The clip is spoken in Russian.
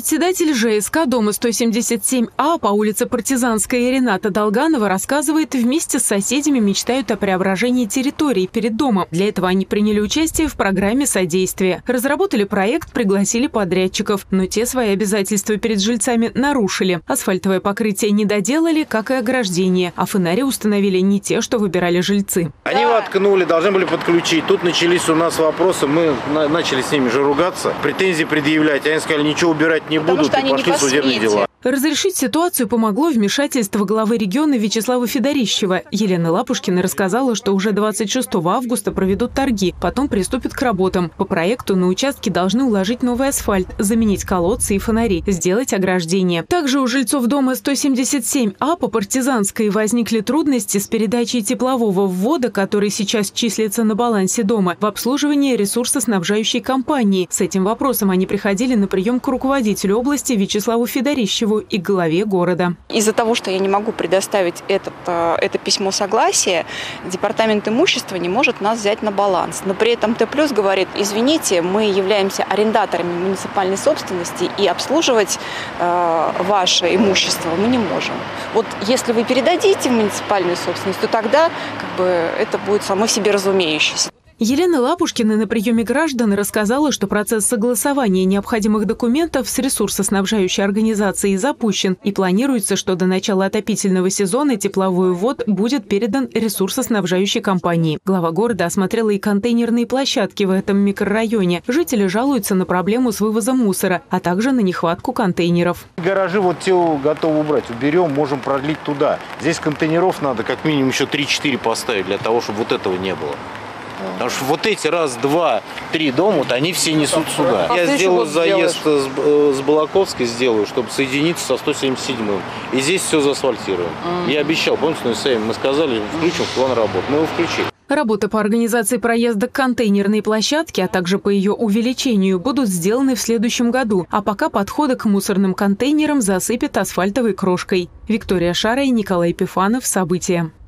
Председатель ЖСК дома 177А по улице Партизанская Рената Долганова рассказывает, вместе с соседями мечтают о преображении территории перед домом. Для этого они приняли участие в программе содействия. Разработали проект, пригласили подрядчиков, но те свои обязательства перед жильцами нарушили. Асфальтовое покрытие не доделали, как и ограждение, а фонари установили не те, что выбирали жильцы. Они воткнули, должны были подключить. Тут начались у нас вопросы, мы начали с ними же ругаться, претензии предъявлять. Они сказали, ничего убирать не будут, и пошли судебные дела. Разрешить ситуацию помогло вмешательство главы региона Вячеслава Федорищева. Елена Лапушкина рассказала, что уже 26 августа проведут торги, потом приступят к работам. По проекту на участке должны уложить новый асфальт, заменить колодцы и фонари, сделать ограждение. Также у жильцов дома 177А по Партизанской возникли трудности с передачей теплового ввода, который сейчас числится на балансе дома, в обслуживании ресурсоснабжающей компании. С этим вопросом они приходили на прием к руководителю области Вячеславу Федорищеву и главе города. Из-за того, что я не могу предоставить это письмо согласия, департамент имущества не может нас взять на баланс. Но при этом Т+ говорит: извините, мы являемся арендаторами муниципальной собственности и обслуживать ваше имущество мы не можем. Вот если вы передадите в муниципальную собственность, то тогда это будет само себе разумеющееся. Елена Лапушкина на приеме граждан рассказала, что процесс согласования необходимых документов с ресурсоснабжающей организацией запущен, и планируется, что до начала отопительного сезона тепловой ввод будет передан ресурсоснабжающей компании. Глава города осмотрела и контейнерные площадки в этом микрорайоне. Жители жалуются на проблему с вывозом мусора, а также на нехватку контейнеров. Гаражи вот те готовы убрать. Уберем, можем продлить туда. Здесь контейнеров надо как минимум еще 3-4 поставить для того, чтобы вот этого не было. Потому что вот эти раз, два, три дома, вот они все несут сюда. Я сделаю заезд с Балаковской, чтобы соединиться со 177-м. И здесь все заасфальтируем. Я обещал, помните, мы сказали, включим в план работ. Мы его включили. Работы по организации проезда к контейнерной площадке, а также по ее увеличению, будут сделаны в следующем году. А пока подходы к мусорным контейнерам засыпят асфальтовой крошкой. Виктория Шара и Николай Пифанов. События.